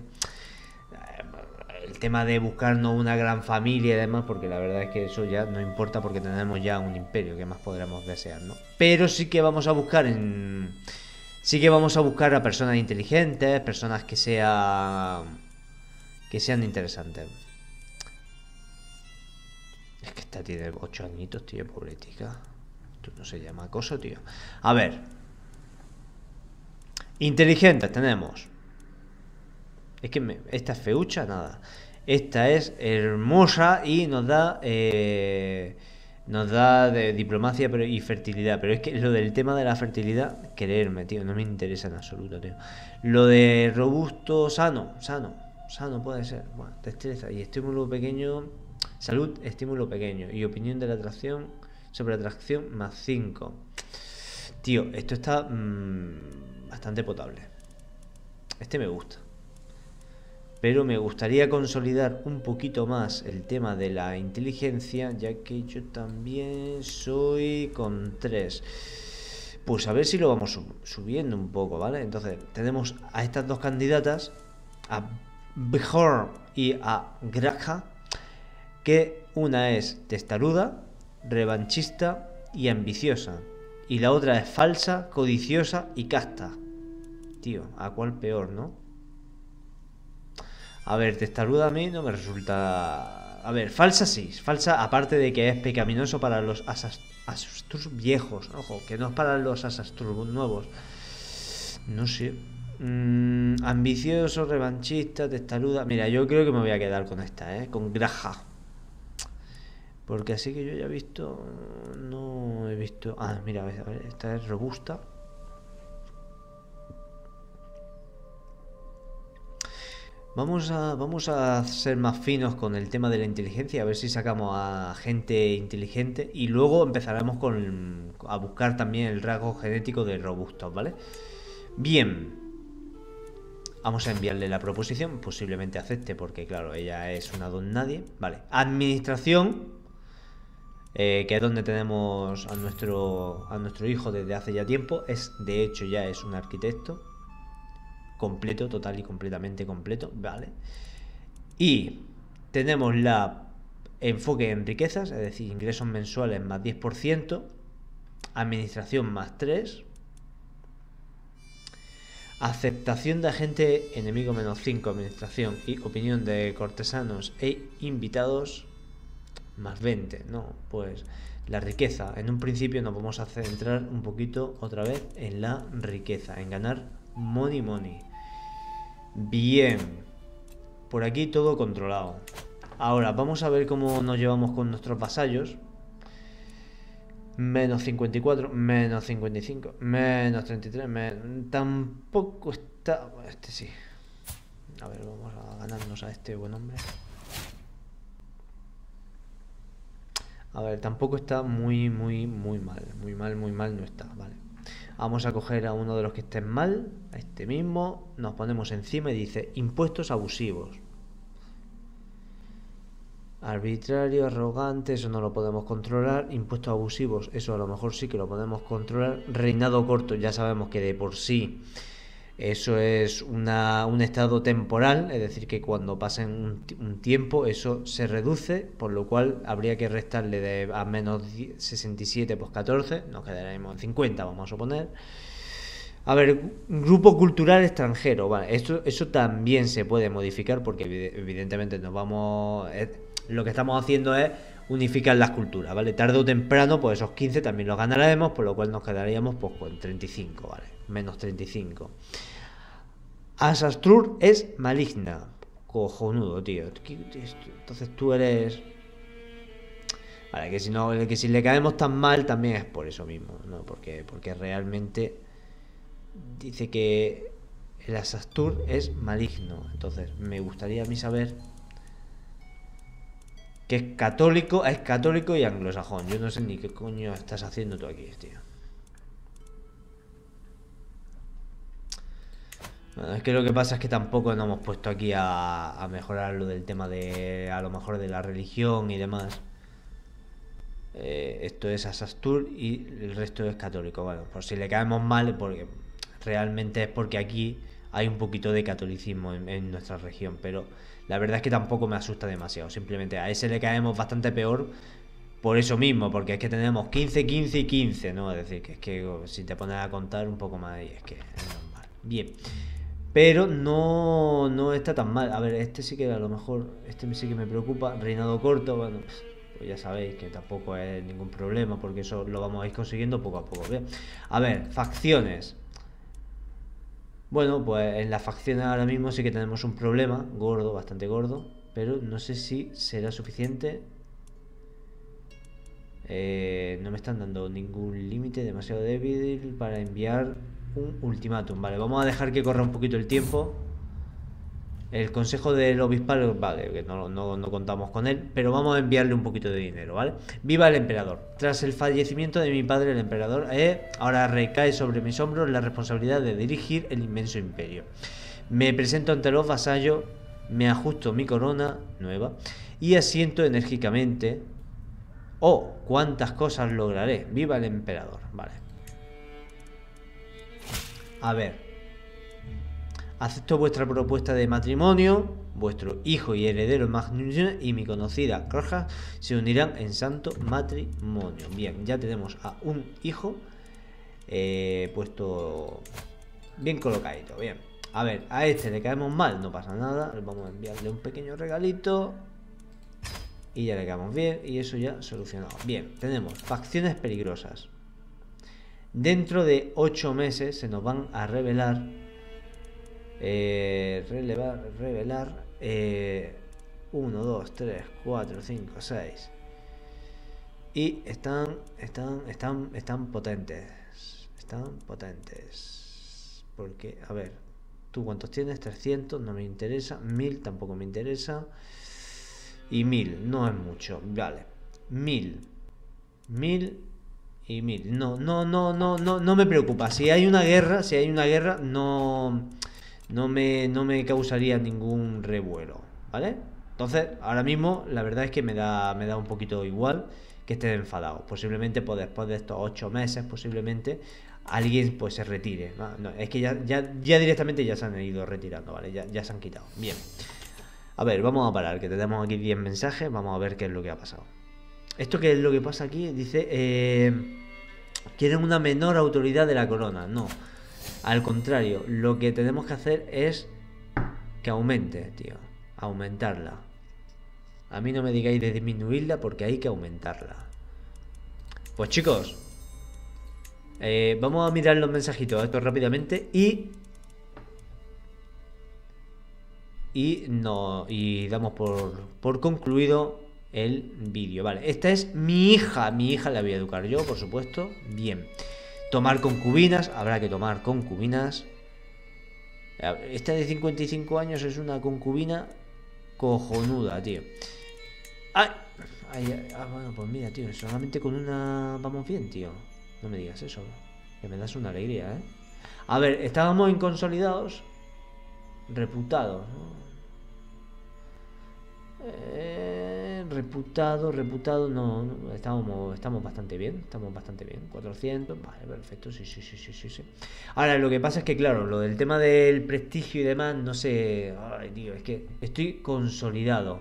el tema de buscarnos una gran familia y demás, porque la verdad es que eso ya no importa porque tenemos ya un imperio, que más podremos desear, ¿no? Pero sí que vamos a buscar en sí que vamos a buscar a personas inteligentes, personas que sean que sean interesantes. Es que esta tiene ocho añitos, tío, pobretica. Esto no se llama acoso, tío. A ver. Inteligentes tenemos. Es que me, esta es feucha, nada. Esta es hermosa y nos da... Eh, nos da de diplomacia pero, y fertilidad. Pero es que lo del tema de la fertilidad, creerme, tío, no me interesa en absoluto, tío. Lo de robusto, sano, sano. Sano puede ser. Bueno, destreza y estímulo pequeño... Salud, estímulo pequeño. Y opinión de la atracción sobre atracción más cinco. Tío, esto está mmm, bastante potable. Este me gusta. Pero me gustaría consolidar un poquito más el tema de la inteligencia, ya que yo también soy con tres. Pues a ver si lo vamos sub subiendo un poco, ¿vale? Entonces, tenemos a estas dos candidatas, a Bjorn y a Graja, que una es testaruda, revanchista y ambiciosa, y la otra es falsa, codiciosa y casta. Tío, ¿a cuál peor, no? A ver, testaruda a mí no me resulta... A ver, falsa sí, falsa aparte de que es pecaminoso para los Asastrus viejos, ojo, que no es para los Asastrus nuevos. No sé. Mm, ambicioso, revanchista, testaruda... Mira, yo creo que me voy a quedar con esta, ¿eh? Con Graja. Porque así que yo ya he visto... No he visto... Ah, mira, a ver, a ver, esta es robusta. Vamos a, vamos a ser más finos con el tema de la inteligencia, a ver si sacamos a gente inteligente. Y luego empezaremos con, a buscar también el rasgo genético de robustos, ¿vale? Bien. Vamos a enviarle la proposición, posiblemente acepte porque, claro, ella es una don nadie. Vale, administración... Eh, que es donde tenemos a nuestro a nuestro hijo desde hace ya tiempo. Es de hecho ya es un arquitecto. completo, total y completamente completo, ¿vale? Y tenemos la enfoque en riquezas, es decir, ingresos mensuales más diez por ciento, administración más tres, aceptación de agente enemigo menos cinco, administración y opinión de cortesanos e invitados más veinte. No, pues la riqueza, en un principio nos vamos a centrar un poquito otra vez en la riqueza, en ganar money money. Bien, por aquí todo controlado. Ahora vamos a ver cómo nos llevamos con nuestros vasallos. Menos cincuenta y cuatro, menos cincuenta y cinco, menos treinta y tres, men... tampoco está... Este sí. A ver, vamos a ganarnos a este buen hombre. A ver, tampoco está muy, muy, muy mal. Muy mal, muy mal no está, vale. Vamos a coger a uno de los que estén mal, a este mismo. Nos ponemos encima y dice impuestos abusivos. Arbitrario, arrogante, eso no lo podemos controlar. Impuestos abusivos, eso a lo mejor sí que lo podemos controlar. Reinado corto, ya sabemos que de por sí eso es una, un estado temporal, es decir, que cuando pasen un, un tiempo eso se reduce, por lo cual habría que restarle de a menos sesenta y siete, pues catorce, nos quedaremos en cincuenta, vamos a suponer. A ver, grupo cultural extranjero, vale, esto, eso también se puede modificar porque evidentemente nos vamos... Lo que estamos haciendo es unificar las culturas, ¿vale? Tarde o temprano, pues esos quince también los ganaremos, por lo cual nos quedaríamos pues con treinta y cinco, ¿vale? Menos treinta y cinco. Asastrur es maligna. Cojonudo, tío. Entonces tú eres... Vale, que si no, que si le caemos tan mal también es por eso mismo, ¿no? Porque, porque realmente dice que el Asastrur es maligno. Entonces me gustaría a mí saber... que es católico, es católico y anglosajón. Yo no sé ni qué coño estás haciendo tú aquí, tío. Bueno, es que lo que pasa es que tampoco nos hemos puesto aquí a, a mejorar lo del tema de, a lo mejor, de la religión y demás. Eh, esto es Asastur y el resto es católico. Bueno, por si le caemos mal, porque realmente es porque aquí hay un poquito de catolicismo en, en nuestra región, pero la verdad es que tampoco me asusta demasiado. Simplemente a ese le caemos bastante peor por eso mismo, porque es que tenemos quince, quince y quince, ¿no? Es decir, que es que si te pones a contar un poco más, es que es normal. Bien, pero no, no está tan mal. A ver, este sí que a lo mejor, este sí que me preocupa. Reinado corto, bueno, pues ya sabéis que tampoco es ningún problema, porque eso lo vamos a ir consiguiendo poco a poco. Bien, a ver, facciones. Bueno, pues en las facciones ahora mismo sí que tenemos un problema gordo, bastante gordo, pero no sé si será suficiente. Eh, no me están dando ningún límite demasiado débil para enviar un ultimátum. Vale, vamos a dejar que corra un poquito el tiempo. El consejo del obispado, vale, que no, no, no contamos con él, pero vamos a enviarle un poquito de dinero, ¿vale? Viva el emperador. Tras el fallecimiento de mi padre, el emperador, eh, ahora recae sobre mis hombros la responsabilidad de dirigir el inmenso imperio. Me presento ante los vasallos, me ajusto mi corona nueva y asiento enérgicamente. Oh, cuántas cosas lograré. Viva el emperador, vale. A ver. Acepto vuestra propuesta de matrimonio. Vuestro hijo y heredero Magnus y mi conocida Roja se unirán en santo matrimonio. Bien, ya tenemos a un hijo eh, puesto bien colocadito. Bien, a ver, a este le caemos mal, no pasa nada. Vamos a enviarle un pequeño regalito y ya le caemos bien. Y eso ya solucionado. Bien, tenemos facciones peligrosas. Dentro de ocho meses se nos van a revelar Eh, relevar, revelar eh, uno, dos, tres, cuatro, cinco, seis. Y están, están, están, están potentes. Están potentes. Porque, a ver, ¿tú cuántos tienes? trescientos, no me interesa. mil tampoco me interesa. Y mil, no es mucho. Vale, mil. mil y mil. No, no, no, no, no, no me preocupa. Si hay una guerra, si hay una guerra, no... No me, no me causaría ningún revuelo, ¿vale? Entonces, ahora mismo, la verdad es que me da, me da un poquito igual que estés enfadado. Posiblemente, pues después de estos ocho meses, posiblemente alguien pues se retire. No, no, es que ya, ya, ya directamente ya se han ido retirando, ¿vale? Ya, ya se han quitado. Bien. A ver, vamos a parar, que tenemos aquí diez mensajes. Vamos a ver qué es lo que ha pasado. ¿Esto qué es lo que pasa aquí? Dice, eh, quieren una menor autoridad de la corona. No. Al contrario, lo que tenemos que hacer es que aumente, tío. Aumentarla. A mí no me digáis de disminuirla porque hay que aumentarla. Pues chicos, eh, vamos a mirar los mensajitos estos rápidamente y... Y, no, y damos por, por concluido el vídeo. Vale, esta es mi hija. Mi hija la voy a educar yo, por supuesto. Bien. Tomar concubinas. Habrá que tomar concubinas. Esta de cincuenta y cinco años es una concubina cojonuda, tío. ¡Ay! Ay, ah, bueno, pues mira, tío. Solamente con una vamos bien, tío. No me digas eso. Que me das una alegría, ¿eh? A ver, estábamos en consolidados. Reputados, ¿no? Eh, reputado, reputado, no, no estamos, estamos bastante bien, estamos bastante bien, cuatrocientos, vale, perfecto, sí, sí, sí, sí, sí, sí. Ahora, lo que pasa es que, claro, lo del tema del prestigio y demás, no sé, ay, tío, es que estoy consolidado.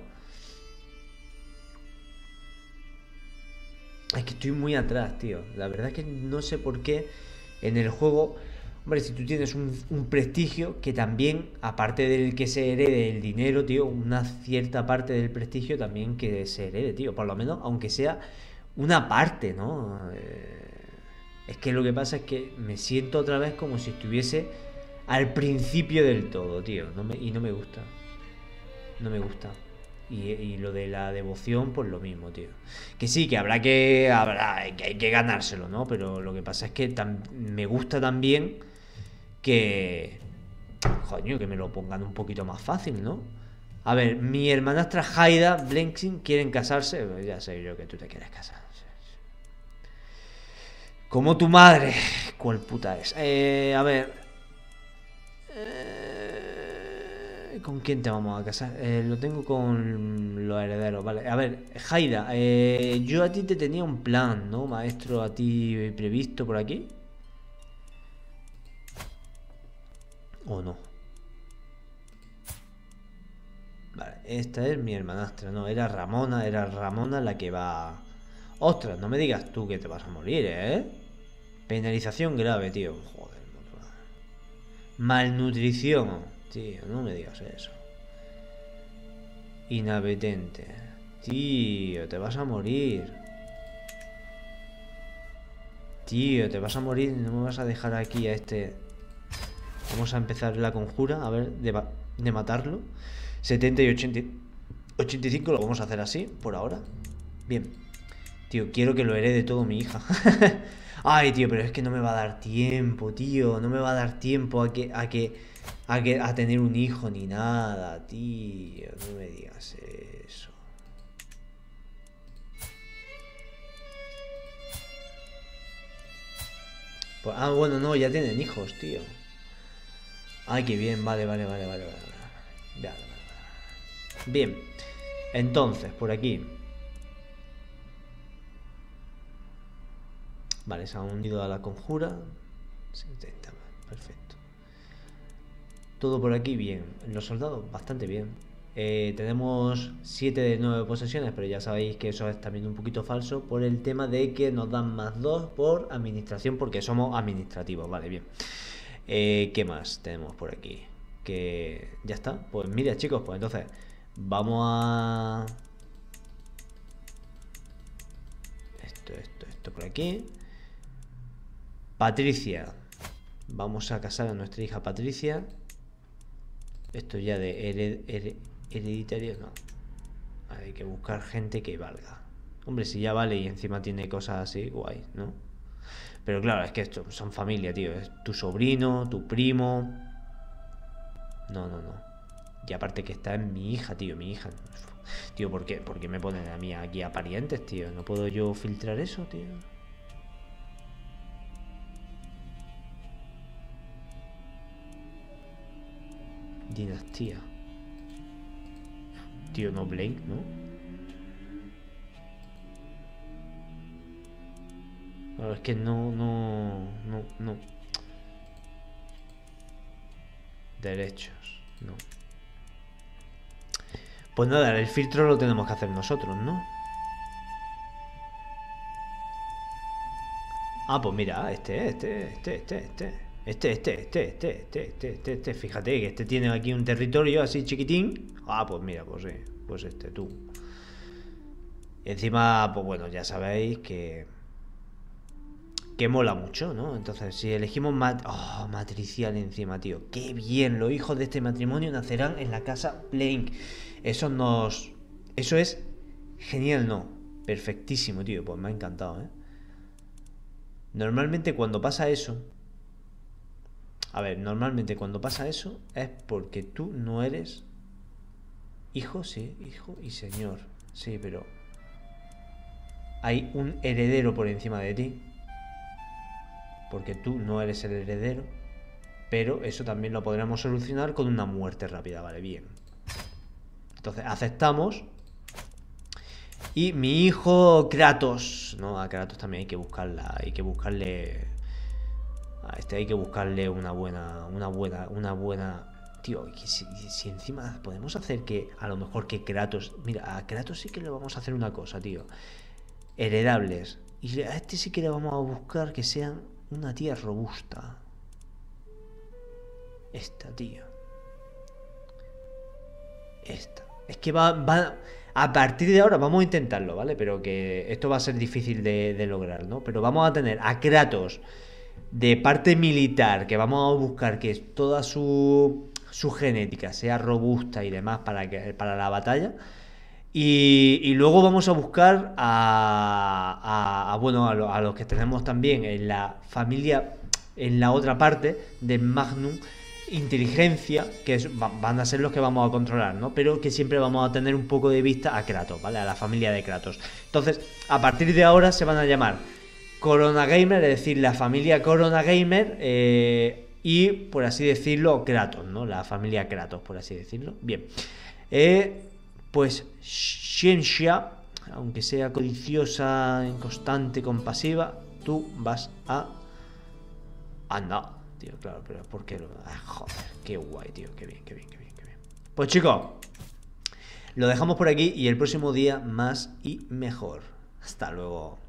Es que estoy muy atrás, tío, la verdad es que no sé por qué en el juego... Hombre, si tú tienes un, un prestigio que también, aparte del que se herede el dinero, tío, una cierta parte del prestigio también que se herede, tío. Por lo menos, aunque sea una parte, ¿no? Eh, es que lo que pasa es que me siento otra vez como si estuviese al principio del todo, tío. No me, y no me gusta. No me gusta. Y, y lo de la devoción, pues lo mismo, tío. Que sí, que habrá que, habrá, que hay que ganárselo, ¿no? Pero lo que pasa es que tam, me gusta también que... Coño, que me lo pongan un poquito más fácil, ¿no? A ver, mi hermanastra Haida Blenksing quieren casarse. Ya sé yo que tú te quieres casar. Como tu madre. ¿Cuál puta es? Eh, a ver... Eh, ¿Con quién te vamos a casar? Eh, lo tengo con los herederos, vale. A ver, Haida, eh, yo a ti te tenía un plan, ¿no, maestro? A ti previsto por aquí. ¿O no? Vale, esta es mi hermanastra, no, era Ramona, era Ramona la que va... Ostras, no me digas tú que te vas a morir, ¿eh? Penalización grave, tío. Joder, malnutrición, tío, no me digas eso. Inapetente. Tío, te vas a morir. Tío, te vas a morir y no me vas a dejar aquí a este... Vamos a empezar la conjura, a ver, de, de matarlo. setenta y ochenta, ochenta y cinco lo vamos a hacer así, por ahora. Bien. Tío, quiero que lo herede todo mi hija. Ay, tío, pero es que no me va a dar tiempo, tío. No me va a dar tiempo a que... A que... A, que, a tener un hijo ni nada, tío. No me digas eso. Pues, ah, bueno, no, ya tienen hijos, tío. Ay, qué bien, vale, vale, vale, vale, vale, vale. Vale, vale, vale. Bien. Entonces, por aquí. Vale, se han unido a la conjura. setenta, perfecto. Todo por aquí bien. Los soldados, bastante bien. Eh, tenemos siete de nueve posesiones, pero ya sabéis que eso es también un poquito falso por el tema de que nos dan más dos por administración, porque somos administrativos. Vale, bien. Eh, ¿Qué más tenemos por aquí? Que ya está. Pues mira, chicos, pues entonces vamos a... Esto, esto, esto por aquí. Patricia. Vamos a casar a nuestra hija Patricia. Esto ya de hered, hered, hereditario, no. Hay que buscar gente que valga. Hombre, si ya vale y encima tiene cosas así, guay, ¿no? Pero claro, es que esto son familia, tío. Es tu sobrino, tu primo. No, no, no. Y aparte que está en mi hija, tío, mi hija. Tío, ¿por qué? ¿Por qué me ponen a mí aquí a parientes, tío? ¿No puedo yo filtrar eso, tío? Dinastía. Tío, no Blake, ¿no? Pero es que no, no, no, no. Derechos, no. Pues nada, el filtro lo tenemos que hacer nosotros, ¿no? Ah, pues mira, este, este, este, este, este. Este, este, este, este, este, este, este, este. Fíjate que este tiene aquí un territorio así chiquitín. Ah, pues mira, pues sí. Pues este, tú. Y encima, pues bueno, ya sabéis que... Que mola mucho, ¿no? Entonces, si elegimos mat oh, matricial encima, tío. Qué bien, los hijos de este matrimonio nacerán en la casa Blank. Eso nos... Eso es genial, ¿no? Perfectísimo, tío. Pues me ha encantado, ¿eh? Normalmente cuando pasa eso... A ver, normalmente cuando pasa eso es porque tú no eres... Hijo, sí, hijo y señor. Sí, pero... Hay un heredero por encima de ti. Porque tú no eres el heredero. Pero eso también lo podremos solucionar con una muerte rápida, vale, bien. Entonces aceptamos. Y mi hijo Kratos. No, a Kratos también hay que buscarla. Hay que buscarle... A este hay que buscarle una buena... Una buena... Una buena... Tío, si, si encima podemos hacer que... A lo mejor que Kratos... Mira, a Kratos sí que le vamos a hacer una cosa, tío. Heredables. Y a este sí que le vamos a buscar que sean una tía robusta. Esta, tío. Esta. Es que va, va... A partir de ahora vamos a intentarlo, ¿vale? Pero que esto va a ser difícil de, de lograr, ¿no? Pero vamos a tener a Kratos de parte militar, que vamos a buscar que toda su, su genética sea robusta y demás para, que, para la batalla. Y, y luego vamos a buscar a, a, a bueno, a, lo, a los que tenemos también en la familia, en la otra parte de Magnum, inteligencia, que es, van a ser los que vamos a controlar, ¿no? Pero que siempre vamos a tener un poco de vista a Kratos, ¿vale? A la familia de Kratos. Entonces, a partir de ahora se van a llamar Corona Gamer, es decir, la familia Corona Gamer, eh, y, por así decirlo, Kratos, ¿no? La familia Kratos, por así decirlo. Bien. Eh... Pues Xianxia, aunque sea codiciosa, inconstante, compasiva, tú vas a... Anda, tío, claro, pero ¿por qué? Ah, joder, qué guay, tío, qué bien, qué bien, qué bien, qué bien. Pues chicos, lo dejamos por aquí y el próximo día más y mejor. Hasta luego.